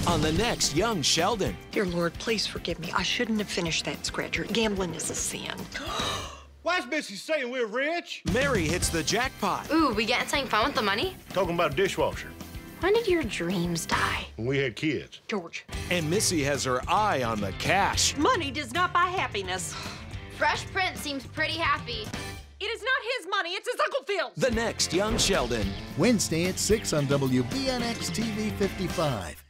on the next Young Sheldon. Dear Lord, please forgive me. I shouldn't have finished that scratcher. Gambling is a sin. Why is Missy saying we're rich? Mary hits the jackpot. Ooh, we getting something fun with the money? Talking about a dishwasher. When did your dreams die? When we had kids. George. And Missy has her eye on the cash. Money does not buy happiness. Fresh Prince seems pretty happy. It is not his money, it's his Uncle Phil's. The next Young Sheldon. Wednesday at 6 on WBNX-TV 55.